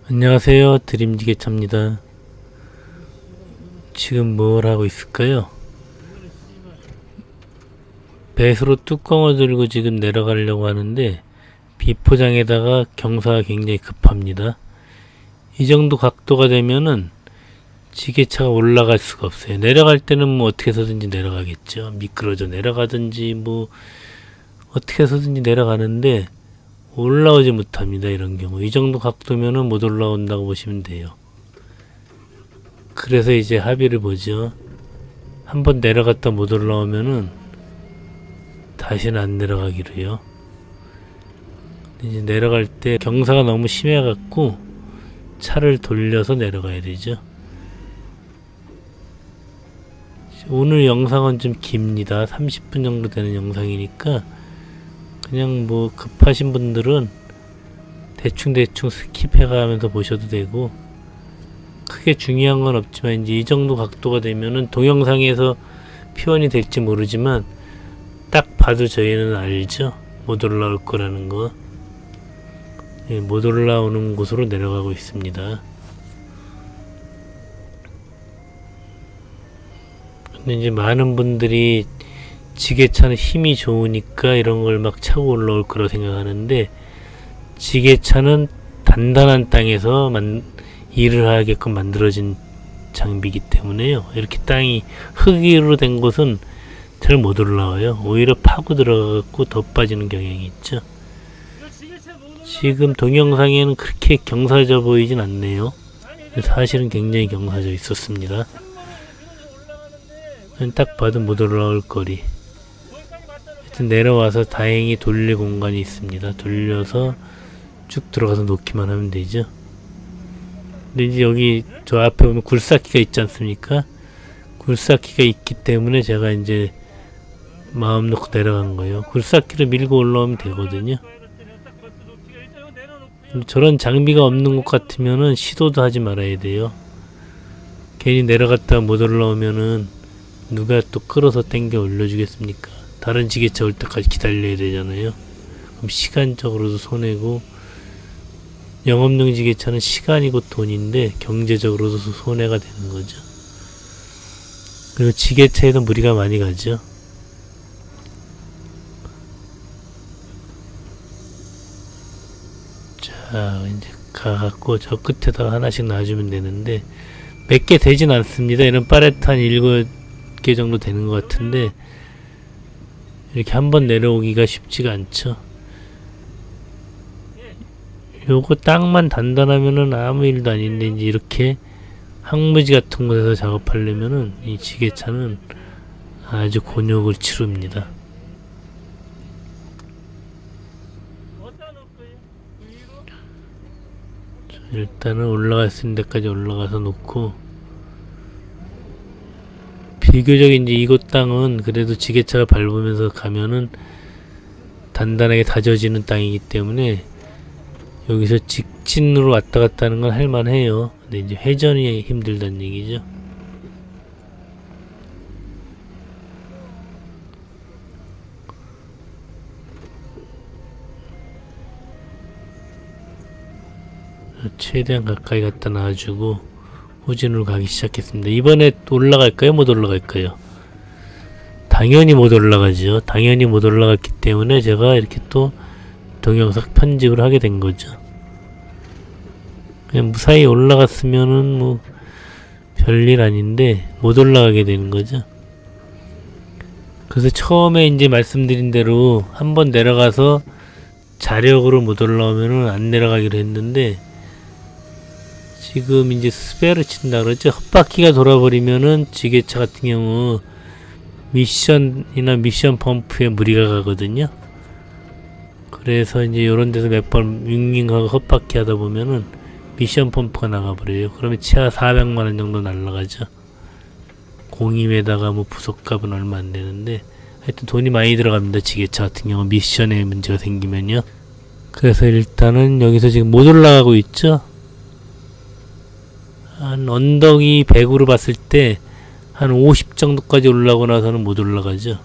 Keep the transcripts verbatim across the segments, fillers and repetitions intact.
안녕하세요, 드림지게차입니다. 지금 뭘 하고 있을까요? 배수로 뚜껑을 들고 지금 내려가려고 하는데 비포장에다가 경사가 굉장히 급합니다. 이 정도 각도가 되면은 지게차가 올라갈 수가 없어요. 내려갈 때는 뭐 어떻게 해서든지 내려가겠죠. 미끄러져 내려가든지 뭐 어떻게 해서든지 내려가는데 올라오지 못합니다. 이런 경우 이 정도 각도면은 못 올라온다고 보시면 돼요. 그래서 이제 합의를 보죠. 한번 내려갔다 못 올라오면은 다시는 안 내려가기로요. 이제 내려갈 때 경사가 너무 심해 갖고 차를 돌려서 내려가야 되죠. 오늘 영상은 좀 깁니다. 삼십 분 정도 되는 영상이니까 그냥 뭐 급하신 분들은 대충대충 스킵해가면서 보셔도 되고, 크게 중요한 건 없지만 이제 이 정도 각도가 되면은 동영상에서 표현이 될지 모르지만 딱 봐도 저희는 알죠. 못 올라올 거라는 거. 예, 못 올라오는 곳으로 내려가고 있습니다. 근데 이제 많은 분들이 지게차는 힘이 좋으니까 이런 걸 막 차고 올라올 거라고 생각하는데, 지게차는 단단한 땅에서 만, 일을 하게끔 만들어진 장비이기 때문에요. 이렇게 땅이 흙으로 된 곳은 잘 못 올라와요. 오히려 파고 들어가고 더 빠지는 경향이 있죠. 지금 동영상에는 그렇게 경사져 보이진 않네요. 사실은 굉장히 경사져 있었습니다. 딱 봐도 못 올라올 거리. 하여튼 내려와서 다행히 돌릴 공간이 있습니다. 돌려서 쭉 들어가서 놓기만 하면 되죠. 근데 이제 여기 저 앞에 보면 굴삭기가 있지 않습니까? 굴삭기가 있기 때문에 제가 이제 마음 놓고 내려간 거예요. 굴삭기를 밀고 올라오면 되거든요. 저런 장비가 없는 것 같으면은 시도도 하지 말아야 돼요. 괜히 내려갔다가 못 올라오면은 누가 또 끌어서 당겨 올려주겠습니까? 다른 지게차 올 때까지 기다려야 되잖아요. 그럼 시간적으로도 손해고, 영업용 지게차는 시간이고 돈인데 경제적으로도 손해가 되는 거죠. 그리고 지게차에도 무리가 많이 가죠. 자, 이제 가갖고 저 끝에다가 하나씩 놔주면 되는데 몇 개 되진 않습니다. 이런 팔레트 한 일곱 개 정도 되는 것 같은데 이렇게 한번 내려오기가 쉽지가 않죠. 요거 땅만 단단하면은 아무 일도 아닌데 이제 이렇게 항무지 같은 곳에서 작업하려면은 이 지게차는 아주 곤욕을 치릅니다. 일단은 올라갈 수 있는 데까지 올라가서 놓고, 비교적 이제 이곳 땅은 그래도 지게차가 밟으면서 가면은 단단하게 다져지는 땅이기 때문에 여기서 직진으로 왔다 갔다 하는 건 할만해요. 근데 이제 회전이 힘들다는 얘기죠. 최대한 가까이 갖다 놔주고 후진으로 가기 시작했습니다. 이번에 올라갈까요? 못 올라갈까요? 당연히 못 올라가죠. 당연히 못 올라갔기 때문에 제가 이렇게 또 동영상 편집을 하게 된 거죠. 그냥 무사히 올라갔으면은 뭐 별일 아닌데 못 올라가게 되는 거죠. 그래서 처음에 이제 말씀드린 대로 한번 내려가서 자력으로 못 올라오면은 안 내려가기로 했는데, 지금 이제 스페어를 친다 그러죠. 헛바퀴가 돌아버리면은 지게차 같은 경우 미션이나 미션 펌프에 무리가 가거든요. 그래서 이제 요런 데서 몇 번 윙윙하고 헛바퀴 하다 보면은 미션 펌프가 나가버려요. 그러면 최하 사백만 원 정도 날라가죠. 공임에다가 뭐 부속값은 얼마 안 되는데 하여튼 돈이 많이 들어갑니다. 지게차 같은 경우 미션에 문제가 생기면요. 그래서 일단은 여기서 지금 못 올라가고 있죠. 한 언덕이 백으로 봤을 때 한 오십 정도까지 올라가고 나서는 못 올라가죠.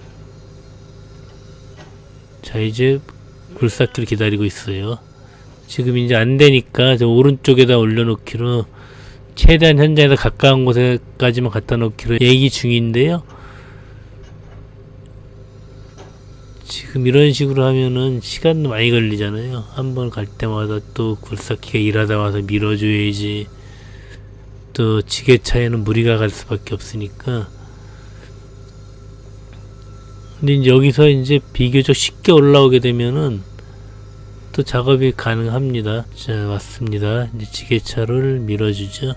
자, 이제 굴삭기를 기다리고 있어요. 지금 이제 안 되니까 저 오른쪽에다 올려놓기로, 최대한 현장에서 가까운 곳에까지만 갖다 놓기로 얘기 중인데요. 지금 이런 식으로 하면은 시간도 많이 걸리잖아요. 한 번 갈 때마다 또 굴삭기가 일하다 와서 밀어줘야지. 또 지게차에는 무리가 갈 수밖에 없으니까. 근데 이제 여기서 이제 비교적 쉽게 올라오게 되면은 또 작업이 가능합니다. 자, 왔습니다. 이제 지게차를 밀어주죠.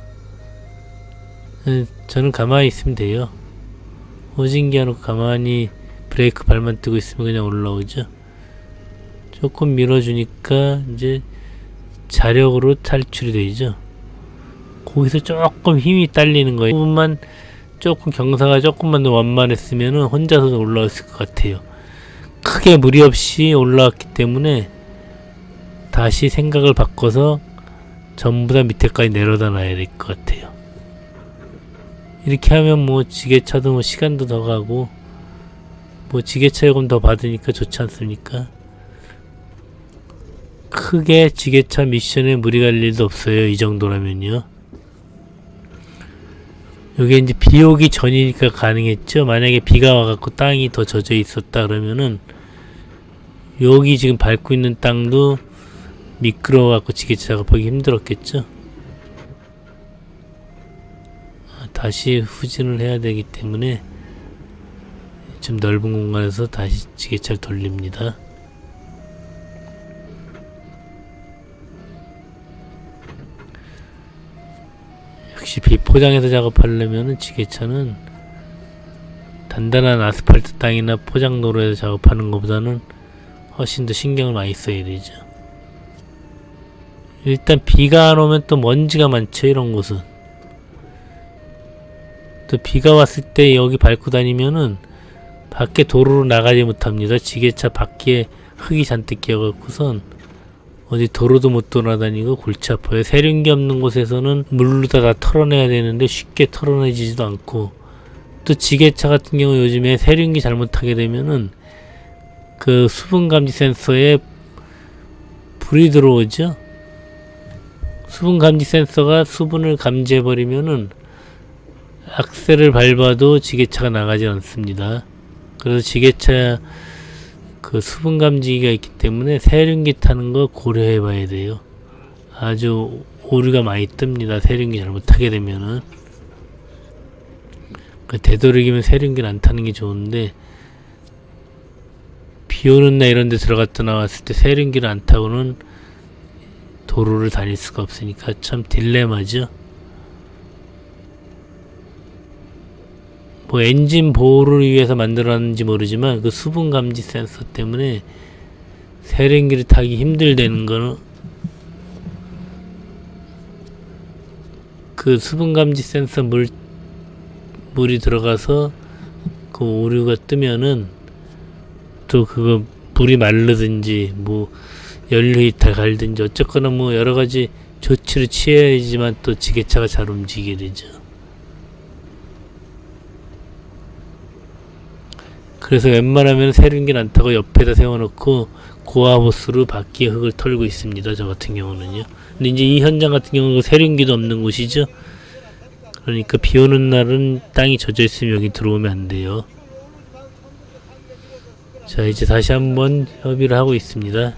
저는 가만히 있으면 돼요. 호진기 해놓고 가만히 브레이크 발만 뜨고 있으면 그냥 올라오죠. 조금 밀어주니까 이제 자력으로 탈출이 되죠. 거기서 조금 힘이 딸리는 거예요. 그 부분만 조금 경사가 조금만 더 완만했으면 혼자서도 올라왔을 것 같아요. 크게 무리 없이 올라왔기 때문에 다시 생각을 바꿔서 전부 다 밑에까지 내려다 놔야 될 것 같아요. 이렇게 하면 뭐 지게차도 뭐 시간도 더 가고, 뭐 지게차 요금 더 받으니까 좋지 않습니까? 크게 지게차 미션에 무리 갈 일도 없어요. 이 정도라면요. 요게 이제 비 오기 전이니까 가능했죠. 만약에 비가 와갖고 땅이 더 젖어 있었다 그러면은 여기 지금 밟고 있는 땅도 미끄러워갖고 지게차 작업하기 힘들었겠죠. 다시 후진을 해야 되기 때문에 좀 넓은 공간에서 다시 지게차를 돌립니다. 역시 비포장에서 작업하려면 지게차는 단단한 아스팔트 땅이나 포장도로에서 작업하는 것보다는 훨씬 더 신경을 많이 써야 되죠. 일단 비가 안 오면 또 먼지가 많죠. 이런 곳은 또 비가 왔을 때 여기 밟고 다니면은 밖에 도로로 나가지 못합니다. 지게차 밖에 흙이 잔뜩 끼어갖고선 어디 도로도 못 돌아다니고 골치 아파요. 세륜기 없는 곳에서는 물로 다, 다 털어내야 되는데 쉽게 털어내지도 않고, 또 지게차 같은 경우 요즘에 세륜기 잘못하게 되면은 그 수분 감지 센서에 불이 들어오죠. 수분 감지 센서가 수분을 감지해버리면은 악셀을 밟아도 지게차가 나가지 않습니다. 그래서 지게차 그 수분 감지기가 있기 때문에 세륜기 타는 거 고려해 봐야 돼요. 아주 오류가 많이 뜹니다. 세륜기 잘못하게 되면은. 그 되도록이면 세륜기를 안 타는 게 좋은데, 비 오는 날 이런 데 들어갔다 나왔을 때 세륜기를 안 타고는 도로를 다닐 수가 없으니까 참 딜레마죠. 뭐 엔진 보호를 위해서 만들었는지 모르지만 그 수분 감지 센서 때문에 세륜기를 타기 힘들다는 거는, 그 수분 감지 센서 물 물이 들어가서 그 오류가 뜨면은 또 그거 물이 마르든지 뭐 연료 히터 갈든지 어쨌거나 뭐 여러 가지 조치를 취해야지만 또 지게차가 잘 움직이게 되죠. 그래서 웬만하면 세륜기는 안 타고 옆에다 세워놓고 고압호스로 바퀴에 흙을 털고 있습니다. 저 같은 경우는요. 근데 이제 이 현장 같은 경우는 세륜기도 없는 곳이죠. 그러니까 비 오는 날은 땅이 젖어 있으면 여기 들어오면 안 돼요. 자, 이제 다시 한번 협의를 하고 있습니다.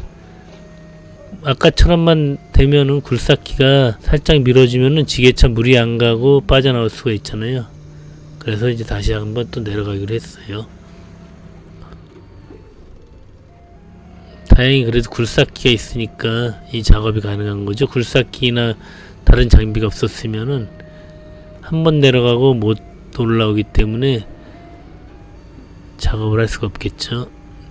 아까처럼만 되면은 굴삭기가 살짝 밀어주면은 지게차 물이 안 가고 빠져나올 수가 있잖아요. 그래서 이제 다시 한번 또 내려가기로 했어요. 다행히 그래도 굴삭기가 있으니까 이 작업이 가능한 거죠. 굴삭기나 다른 장비가 없었으면은 한 번 내려가고 못 올라오기 때문에 작업을 할 수가 없겠죠.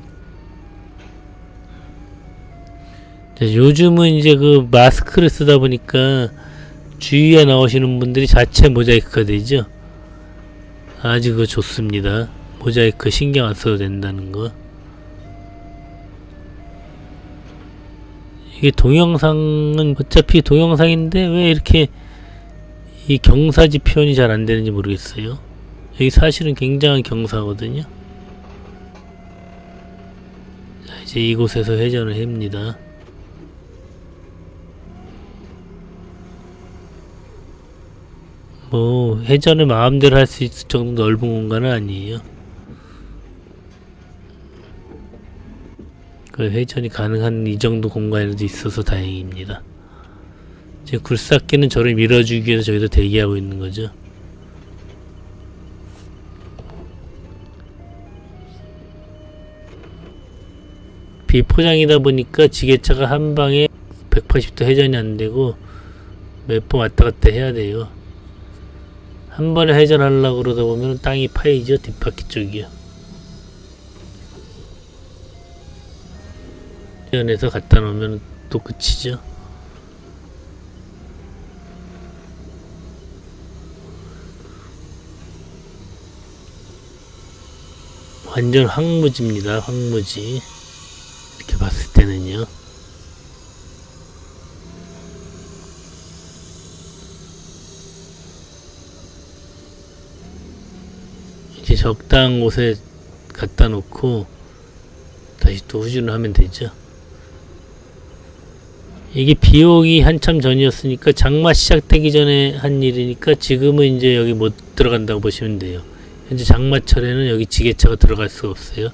자, 요즘은 이제 그 마스크를 쓰다 보니까 주위에 나오시는 분들이 자체 모자이크가 되죠. 아주 그거 좋습니다. 모자이크 신경 안 써도 된다는 거. 이게 동영상은 어차피 동영상인데 왜 이렇게 이 경사지 표현이 잘 안 되는지 모르겠어요. 여기 사실은 굉장한 경사거든요. 자, 이제 이곳에서 회전을 합니다. 뭐 회전을 마음대로 할 수 있을 정도 넓은 공간은 아니에요. 그 회전이 가능한 이 정도 공간에도 있어서 다행입니다. 지금 굴삭기는 저를 밀어주기 위해서 저기서 대기하고 있는 거죠. 비포장이다 보니까 지게차가 한 방에 백팔십 도 회전이 안 되고 몇 번 왔다 갔다 해야 돼요. 한 번에 회전하려고 그러다 보면 땅이 파이죠. 뒷바퀴 쪽이요. 회전해서 갖다 놓으면 또 끝이죠. 완전 황무지입니다. 황무지. 이렇게 봤을 때는요. 이제 적당한 곳에 갖다 놓고 다시 또 후진을 하면 되죠. 이게 비 오기 한참 전이었으니까 장마 시작되기 전에 한 일이니까 지금은 이제 여기 못 들어간다고 보시면 돼요. 현재 장마철에는 여기 지게차가 들어갈 수가 없어요.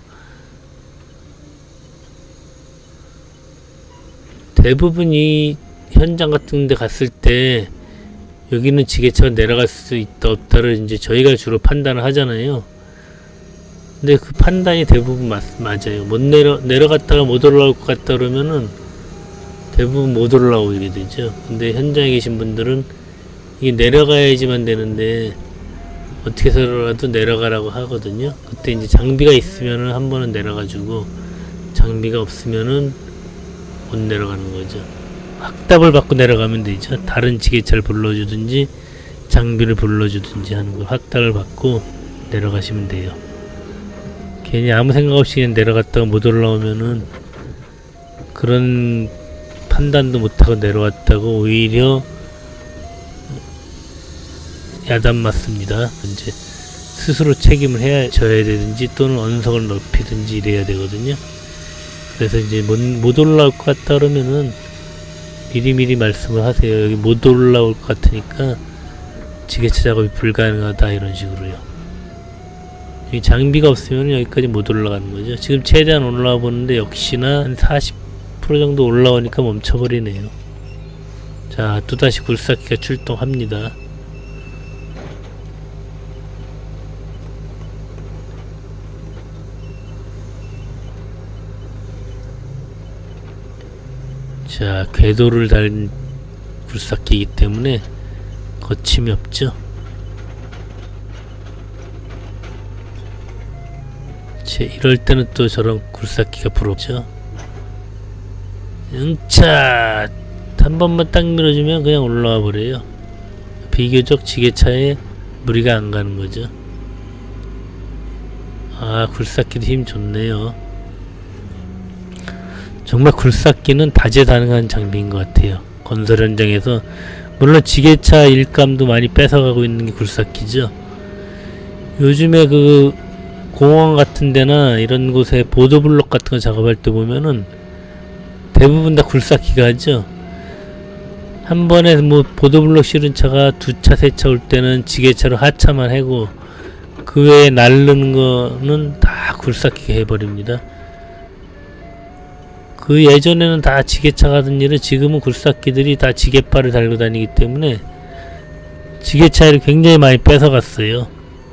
대부분 이 현장 같은 데 갔을 때 여기는 지게차가 내려갈 수 있다 없다를 이제 저희가 주로 판단을 하잖아요. 근데 그 판단이 대부분 맞, 맞아요. 못 내려, 내려갔다가 못 올라올 것 같다 그러면은 대부분 못 올라오게 되죠. 근데 현장에 계신 분들은 이게 내려가야지만 되는데 어떻게 해서라도 내려가라고 하거든요. 그때 이제 장비가 있으면은 한 번은 내려가지고 장비가 없으면은 못 내려가는 거죠. 확답을 받고 내려가면 되죠. 다른 지게차를 불러주든지 장비를 불러주든지 하는 거 확답을 받고 내려가시면 돼요. 괜히 아무 생각 없이 그냥 내려갔다가 못 올라오면은 그런 판단도 못하고 내려왔다고 오히려 야단 맞습니다. 이제 스스로 책임을 해야 져야 되든지 또는 언성을 높이든지 이래야 되거든요. 그래서 이제 못, 못 올라올 것 같다 그러면은 미리미리 말씀을 하세요. 여기 못 올라올 것 같으니까 지게차 작업이 불가능하다 이런 식으로요. 여기 장비가 없으면 여기까지 못 올라가는 거죠. 지금 최대한 올라와 보는데 역시나 한 사십 퍼센트 정도 올라오니까 멈춰버리네요. 자, 또다시 굴삭기가 출동합니다. 자, 궤도를 달 굴삭기이기 때문에 거침이 없죠. 제 이럴 때는 또 저런 굴삭기가 부럽죠. 응차! 한 번만 딱 밀어주면 그냥 올라와 버려요. 비교적 지게차에 무리가 안 가는 거죠. 아, 굴삭기도 힘 좋네요. 정말 굴삭기는 다재다능한 장비인 것 같아요. 건설 현장에서 물론 지게차 일감도 많이 뺏어가고 있는 게 굴삭기죠. 요즘에 그 공원 같은 데나 이런 곳에 보도블록 같은 거 작업할 때 보면은 대부분 다 굴삭기가 하죠. 한 번에 뭐 보도블록 실은 차가 두 차, 세 차 올 때는 지게차로 하차만 하고 그 외에 날르는 거는 다 굴삭기가 해버립니다. 그 예전에는 다 지게차가 하던 일을 지금은 굴삭기들이 다 지게발을 달고 다니기 때문에 지게차를 굉장히 많이 뺏어갔어요.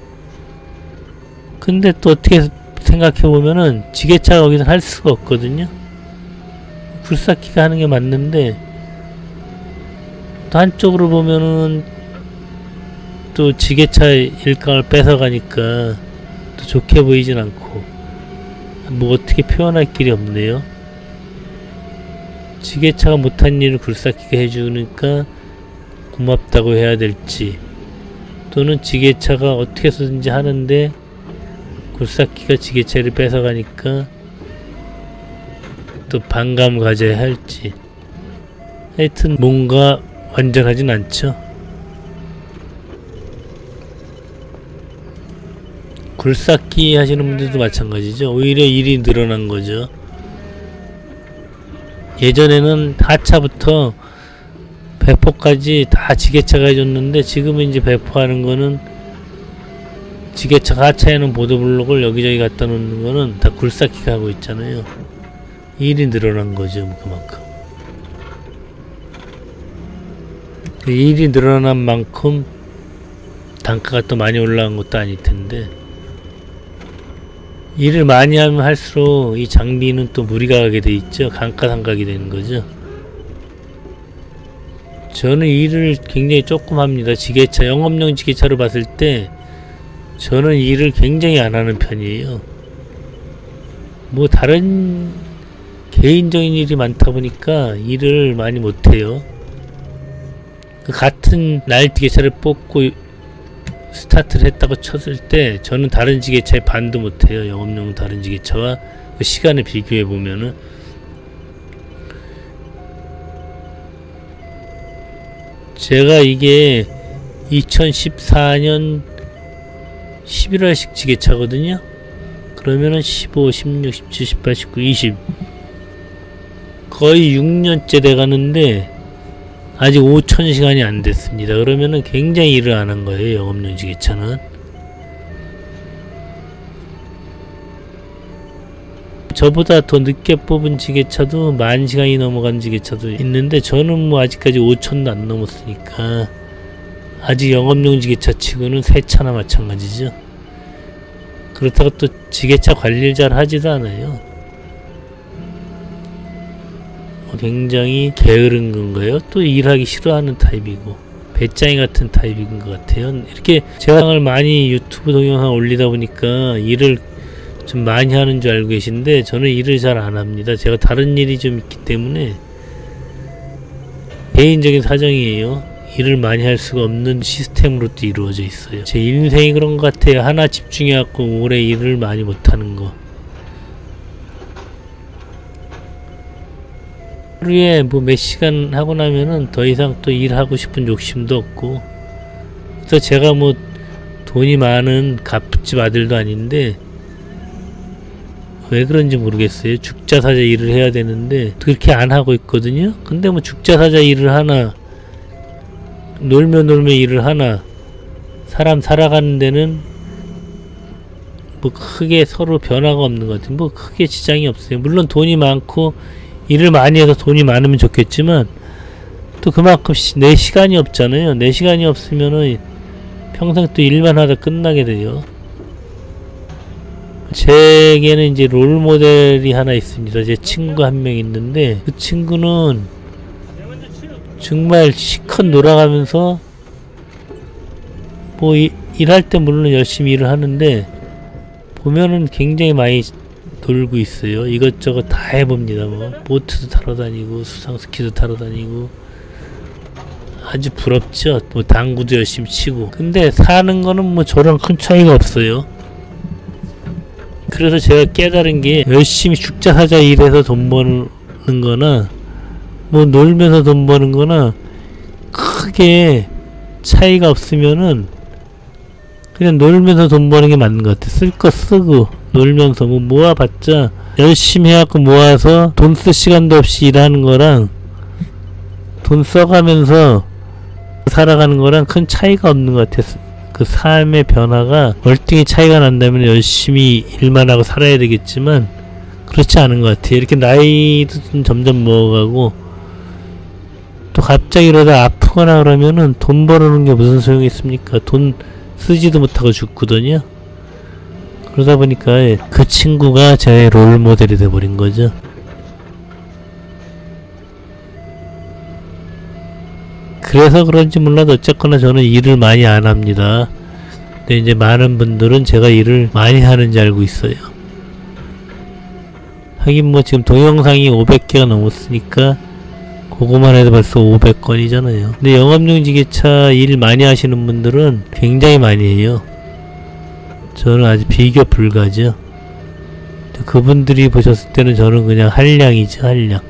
근데 또 어떻게 생각해보면은 지게차가 거기서 할 수가 없거든요. 굴삭기가 하는 게 맞는데 또 한쪽으로 보면은 또 지게차 일감을 뺏어가니까 또 좋게 보이진 않고 뭐 어떻게 표현할 길이 없네요. 지게차가 못한 일을 굴삭기가 해주니까 고맙다고 해야 될지 또는 지게차가 어떻게 해서든지 하는데 굴삭기가 지게차를 뺏어가니까 또 반감 가져야 할지 하여튼 뭔가 완전하진 않죠. 굴삭기 하시는 분들도 마찬가지죠. 오히려 일이 늘어난 거죠. 예전에는 하차부터 배포까지 다 지게차가 해줬는데, 지금은 이제 배포하는 거는 지게차 하차해놓은 보도블록을 여기저기 갖다 놓는 거는 다 굴삭기가 하고 있잖아요. 일이 늘어난 거죠, 그만큼. 그 일이 늘어난 만큼 단가가 또 많이 올라간 것도 아닐 텐데, 일을 많이 하면 할수록 이 장비는 또 무리가 가게 돼 있죠. 감가상각이 되는 거죠. 저는 일을 굉장히 조금 합니다. 지게차, 영업용 지게차로 봤을 때 저는 일을 굉장히 안 하는 편이에요. 뭐 다른 개인적인 일이 많다 보니까 일을 많이 못해요. 같은 날지게차를 뽑고 스타트를 했다고 쳤을 때 저는 다른 지게차의 반도 못해요. 영업용 다른 지게차와 그 시간을 비교해 보면은. 제가 이게 이천십사 년 십일월식 지게차거든요. 그러면은 십오, 십육, 십칠, 십팔, 십구, 이십 거의 육 년째 돼가는데 아직 오천 시간이 안 됐습니다. 그러면은 굉장히 일을 안 한 거예요, 영업용 지게차는. 저보다 더 늦게 뽑은 지게차도 만 시간이 넘어간 지게차도 있는데, 저는 뭐 아직까지 오천도 안 넘었으니까 아직 영업용 지게차 치고는 새 차나 마찬가지죠. 그렇다고 또 지게차 관리를 잘 하지도 않아요. 굉장히 게으른 건가요? 또 일하기 싫어하는 타입이고 배짱이 같은 타입인 것 같아요. 이렇게 제가 많이 유튜브 동영상 올리다 보니까 일을 좀 많이 하는 줄 알고 계신데, 저는 일을 잘 안 합니다. 제가 다른 일이 좀 있기 때문에, 개인적인 사정이에요. 일을 많이 할 수가 없는 시스템으로 또 이루어져 있어요. 제 인생이 그런 것 같아요. 하나 집중해갖고 오래 일을 많이 못하는 거. 하루에 뭐 몇 시간 하고 나면은 더 이상 또 일하고 싶은 욕심도 없고, 그래서 제가 뭐 돈이 많은 갑집 아들도 아닌데 왜 그런지 모르겠어요. 죽자사자 일을 해야 되는데 그렇게 안 하고 있거든요. 근데 뭐 죽자사자 일을 하나, 놀며 놀며 일을 하나, 사람 살아가는 데는 뭐 크게 서로 변화가 없는 것 같아요. 뭐 크게 지장이 없어요. 물론 돈이 많고 일을 많이 해서 돈이 많으면 좋겠지만, 또 그만큼 내 시간이 없잖아요. 내 시간이 없으면은 평생 또 일만 하다 끝나게 돼요. 제게는 이제 롤 모델이 하나 있습니다. 제 친구 한 명 있는데, 그 친구는 정말 시컷 놀아가면서 뭐 이, 일할 때 물론 열심히 일을 하는데 보면은 굉장히 많이 놀고 있어요. 이것저것 다 해봅니다. 뭐 보트도 타러 다니고 수상스키도 타러 다니고 아주 부럽죠. 뭐 당구도 열심히 치고. 근데 사는 거는 뭐 저랑 큰 차이가 없어요. 그래서 제가 깨달은 게, 열심히 죽자사자 일해서 돈 버는 거나 뭐 놀면서 돈 버는 거나 크게 차이가 없으면은 그냥 놀면서 돈 버는 게 맞는 것 같아. 쓸 거 쓰고 놀면서 뭐 모아봤자, 열심히 해갖고 모아서 돈 쓸 시간도 없이 일하는 거랑 돈 써가면서 살아가는 거랑 큰 차이가 없는 것 같아. 그 삶의 변화가 월등히 차이가 난다면 열심히 일만 하고 살아야 되겠지만 그렇지 않은 것 같아요. 이렇게 나이도 좀 점점 먹어가고 또 갑자기 이러다 아프거나 그러면은 돈 벌어놓은 게 무슨 소용이 있습니까? 돈 쓰지도 못하고 죽거든요. 그러다 보니까 그 친구가 제 롤 모델이 돼버린 거죠. 그래서 그런지 몰라도 어쨌거나 저는 일을 많이 안 합니다. 근데 이제 많은 분들은 제가 일을 많이 하는지 알고 있어요. 하긴 뭐 지금 동영상이 오백 개가 넘었으니까 그거만 해도 벌써 오백 건이잖아요. 근데 영업용 지게차 일 많이 하시는 분들은 굉장히 많이 해요. 저는 아직 비교 불가죠. 그분들이 보셨을 때는 저는 그냥 한량이죠, 한량.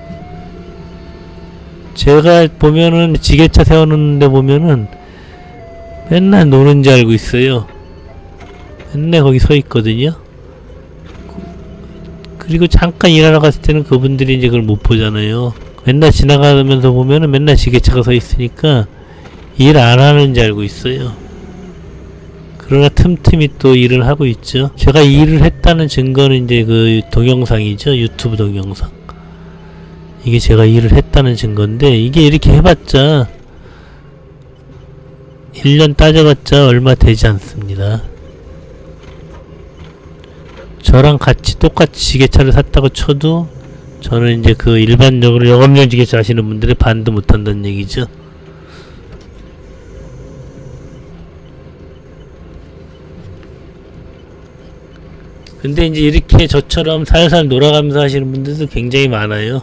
제가 보면은 지게차 세워놓는데 보면은 맨날 노는지 알고 있어요. 맨날 거기 서 있거든요. 그리고 잠깐 일하러 갔을 때는 그분들이 이제 그걸 못 보잖아요. 맨날 지나가면서 보면은 맨날 지게차가 서 있으니까 일 안 하는지 알고 있어요. 그러나 틈틈이 또 일을 하고 있죠. 제가 일을 했다는 증거는 이제 그 동영상이죠. 유튜브 동영상. 이게 제가 일을 했다는 증거인데, 이게 이렇게 해봤자 일 년 따져봤자 얼마 되지 않습니다. 저랑 같이 똑같이 지게차를 샀다고 쳐도 저는 이제 그 일반적으로 영업용 지게차 하시는 분들이 반도 못한다는 얘기죠. 근데 이제 이렇게 저처럼 살살 놀아가면서 하시는 분들도 굉장히 많아요.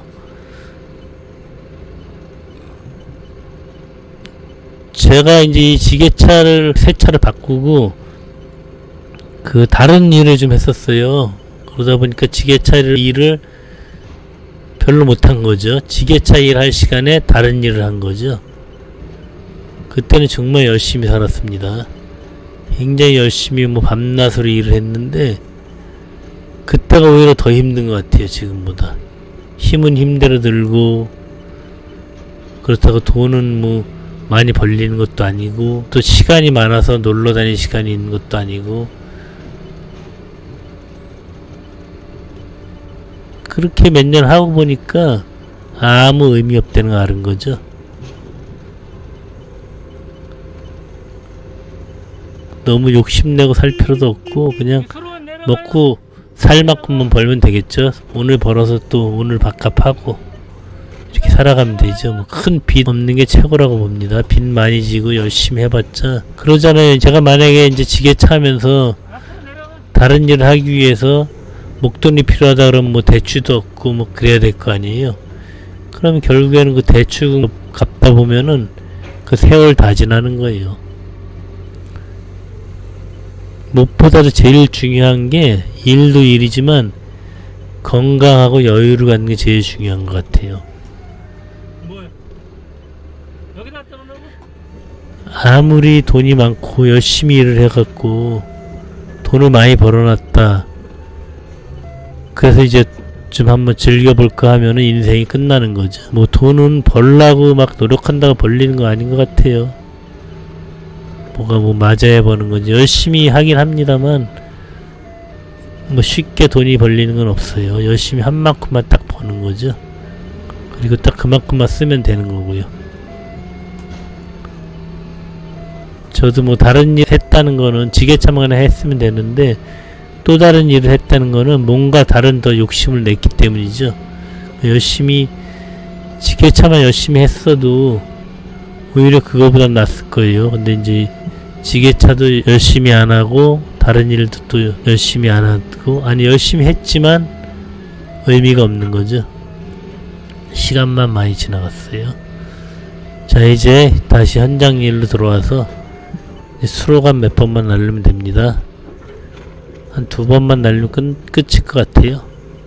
제가 이제 이 지게차를 새 차를 바꾸고 그 다른 일을 좀 했었어요. 그러다 보니까 지게차 일을 별로 못한 거죠. 지게차 일 할 시간에 다른 일을 한 거죠. 그때는 정말 열심히 살았습니다. 굉장히 열심히 뭐 밤낮으로 일을 했는데 그때가 오히려 더 힘든 것 같아요. 지금보다. 힘은 힘대로 들고 그렇다고 돈은 뭐 많이 벌리는 것도 아니고 또 시간이 많아서 놀러 다닐 시간이 있는 것도 아니고 그렇게 몇 년 하고 보니까 아무 의미 없다는 걸 아는 거죠. 너무 욕심내고 살 필요도 없고 그냥 먹고 살 만큼만 벌면 되겠죠. 오늘 벌어서 또 오늘 밥값하고 이렇게 살아가면 되죠. 뭐 큰 빚 없는 게 최고라고 봅니다. 빚 많이 지고 열심히 해봤자 그러잖아요. 제가 만약에 이제 지게차 하면서 다른 일을 하기 위해서 목돈이 필요하다 그러면 뭐 대출도 없고 뭐 그래야 될 거 아니에요. 그러면 결국에는 그 대출 갚다 보면은 그 세월 다 지나는 거예요. 무엇보다도 제일 중요한 게 일도 일이지만 건강하고 여유를 갖는 게 제일 중요한 것 같아요. 아무리 돈이 많고 열심히 일을 해갖고 돈을 많이 벌어놨다. 그래서 이제 좀 한번 즐겨볼까 하면은 인생이 끝나는 거죠. 뭐 돈은 벌라고 막 노력한다고 벌리는 거 아닌 것 같아요. 뭐가 뭐 맞아야 버는 건지 열심히 하긴 합니다만 뭐 쉽게 돈이 벌리는 건 없어요. 열심히 한 만큼만 딱 버는 거죠. 그리고 딱 그만큼만 쓰면 되는 거고요. 저도 뭐 다른 일 했다는 거는 지게차만 했으면 되는데 또 다른 일을 했다는 거는 뭔가 다른 더 욕심을 냈기 때문이죠. 열심히 지게차만 열심히 했어도 오히려 그거보단 낫을 거예요. 근데 이제 지게차도 열심히 안 하고 다른 일도 또 열심히 안 하고 아니 열심히 했지만 의미가 없는 거죠. 시간만 많이 지나갔어요. 자 이제 다시 현장 일로 들어와서 수로관 몇 번만 날리면 됩니다. 한 두 번만 날리면 끝, 끝일 것 같아요.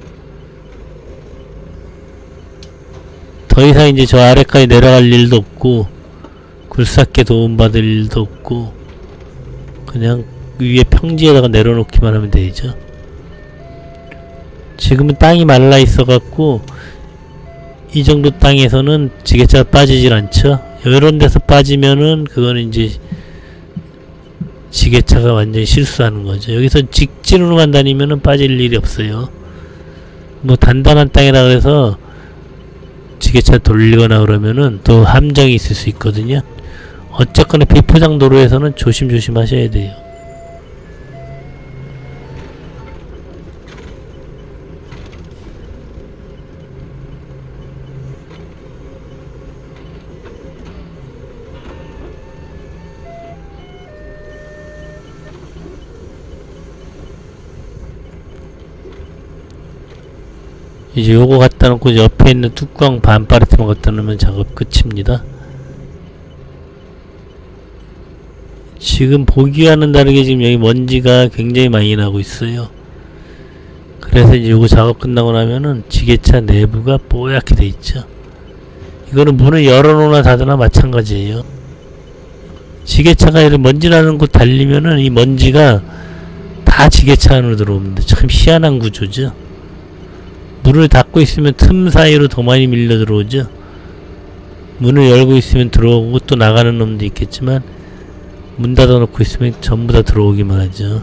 더 이상 이제 저 아래까지 내려갈 일도 없고 굴삭게 도움받을 일도 없고 그냥 위에 평지에다가 내려놓기만 하면 되죠. 지금은 땅이 말라 있어갖고 이 정도 땅에서는 지게차가 빠지질 않죠. 이런 데서 빠지면은 그거는 이제 지게차가 완전히 실수하는 거죠. 여기서 직진으로만 다니면은 빠질 일이 없어요. 뭐 단단한 땅이라 그래서 지게차 돌리거나 그러면은 또 함정이 있을 수 있거든요. 어쨌거나 비포장 도로에서는 조심조심 하셔야 돼요. 이제 요거 갖다 놓고 옆에 있는 뚜껑 반파르트만 갖다 놓으면 작업 끝입니다. 지금 보기와는 다르게 지금 여기 먼지가 굉장히 많이 나고 있어요. 그래서 이제 요거 작업 끝나고 나면은 지게차 내부가 뽀얗게 돼 있죠. 이거는 문을 열어놓으나 닫으나 마찬가지예요. 지게차가 이렇게 먼지 나는 곳 달리면은 이 먼지가 다 지게차 안으로 들어옵니다. 참 희한한 구조죠. 문을 닫고 있으면 틈 사이로 더 많이 밀려 들어오죠. 문을 열고 있으면 들어오고 또 나가는 놈도 있겠지만 문 닫아 놓고 있으면 전부 다 들어오기만 하죠.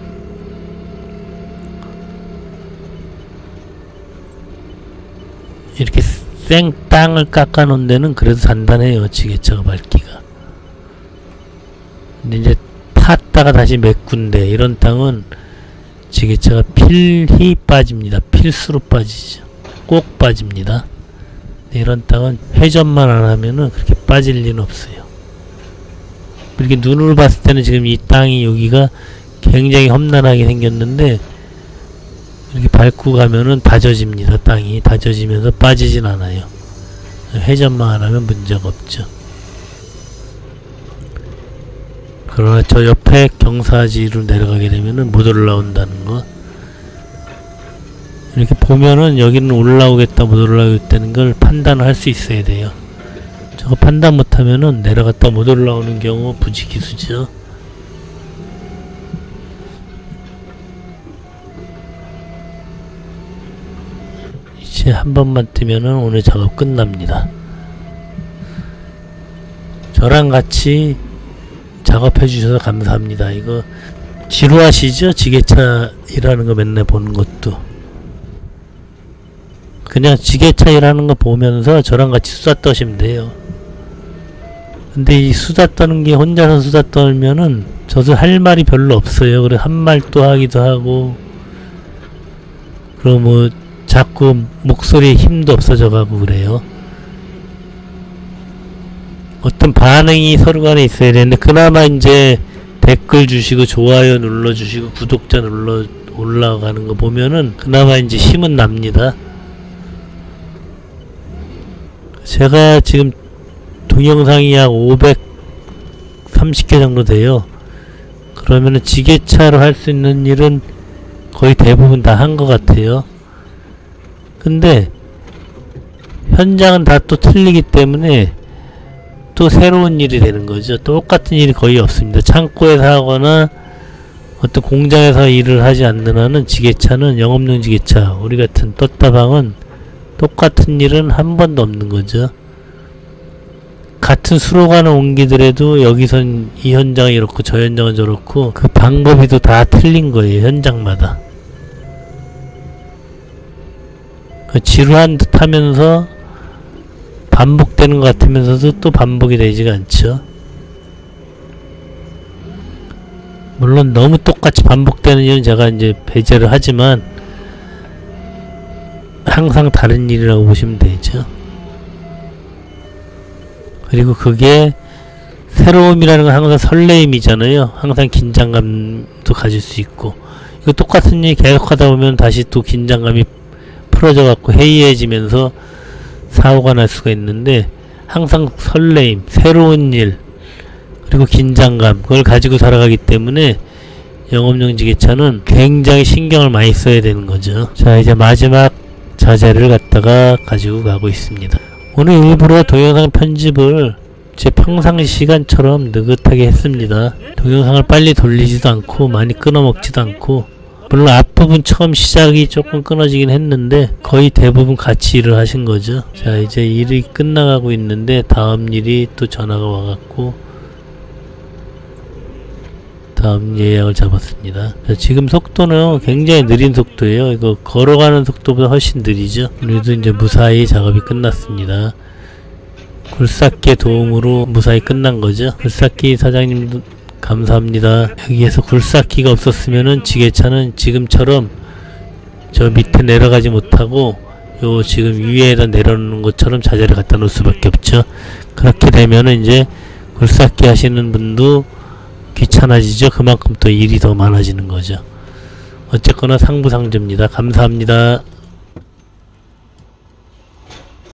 이렇게 생 땅을 깎아 놓은 데는 그래도 단단해요. 지게차가 밟기가. 근데 이제 팠다가 다시 메꾼데 이런 땅은 지게차가 필히 빠집니다. 필수로 빠지죠. 꼭 빠집니다. 이런 땅은 회전만 안 하면은 그렇게 빠질 리는 없어요. 이렇게 눈으로 봤을 때는 지금 이 땅이 여기가 굉장히 험난하게 생겼는데 이렇게 밟고 가면은 다져집니다. 땅이 다져지면서 빠지진 않아요. 회전만 안 하면 문제가 없죠. 그러나 저 옆에 경사지로 내려가게 되면은 못 올라온다는 거. 이렇게 보면은 여기는 올라오겠다 못 올라오겠다는 걸 판단을 할 수 있어야 돼요. 저거 판단 못하면은 내려갔다 못 올라오는 경우 부지기수죠. 이제 한 번만 뜨면은 오늘 작업 끝납니다. 저랑 같이 작업해 주셔서 감사합니다. 이거 지루하시죠? 지게차 일하는 거 맨날 보는 것도. 그냥 지게차 일하는 거 보면서 저랑 같이 수다 떠시면 돼요. 근데 이 수다 떠는 게 혼자서 수다 떨면은 저도 할 말이 별로 없어요. 그래 한 말 또 하기도 하고 그리고 뭐 자꾸 목소리에 힘도 없어져 가고 그래요. 어떤 반응이 서로 간에 있어야 되는데 그나마 이제 댓글 주시고 좋아요 눌러주시고 구독자 눌러 올라가는 거 보면은 그나마 이제 힘은 납니다. 제가 지금 동영상이 약 오백삼십 개 정도 돼요. 그러면은 지게차로 할 수 있는 일은 거의 대부분 다 한 것 같아요. 근데 현장은 다 또 틀리기 때문에 또 새로운 일이 되는 거죠. 똑같은 일이 거의 없습니다. 창고에서 하거나 어떤 공장에서 일을 하지 않는 한은 지게차는 영업용 지게차 우리 같은 떴다방은 똑같은 일은 한 번도 없는 거죠. 같은 수로관을 옮기더라도 여기선 이 현장은 이렇고 저 현장은 저렇고 그 방법이 또 다 틀린 거예요. 현장마다. 지루한 듯 하면서 반복되는 것 같으면서도 또 반복이 되지가 않죠. 물론 너무 똑같이 반복되는 일은 제가 이제 배제를 하지만 항상 다른 일이라고 보시면 되죠. 그리고 그게 새로움이라는 건 항상 설레임이잖아요. 항상 긴장감도 가질 수 있고 이거 똑같은 일 계속 하다 보면 다시 또 긴장감이 풀어져 갖고 해이해지면서 사고가 날 수가 있는데 항상 설레임, 새로운 일 그리고 긴장감 그걸 가지고 살아가기 때문에 영업용 지게차는 굉장히 신경을 많이 써야 되는 거죠. 자 이제 마지막 자재를 갖다가 가지고 가고 있습니다. 오늘 일부러 동영상 편집을 제 평상시 시간처럼 느긋하게 했습니다. 동영상을 빨리 돌리지도 않고 많이 끊어먹지도 않고 물론 앞부분 처음 시작이 조금 끊어지긴 했는데 거의 대부분 같이 일을 하신 거죠. 자 이제 일이 끝나가고 있는데 다음 일이 또 전화가 와갖고 다음 예약을 잡았습니다. 자, 지금 속도는 굉장히 느린 속도예요. 이거 걸어가는 속도보다 훨씬 느리죠. 우리도 이제 무사히 작업이 끝났습니다. 굴삭기의 도움으로 무사히 끝난 거죠. 굴삭기 사장님도 감사합니다. 여기에서 굴삭기가 없었으면은 지게차는 지금처럼 저 밑에 내려가지 못하고 요 지금 위에다 내려놓는 것처럼 자재를 갖다 놓을 수밖에 없죠. 그렇게 되면은 이제 굴삭기 하시는 분도 귀찮아지죠. 그만큼 또 일이 더 많아지는 거죠. 어쨌거나 상부상조입니다. 감사합니다.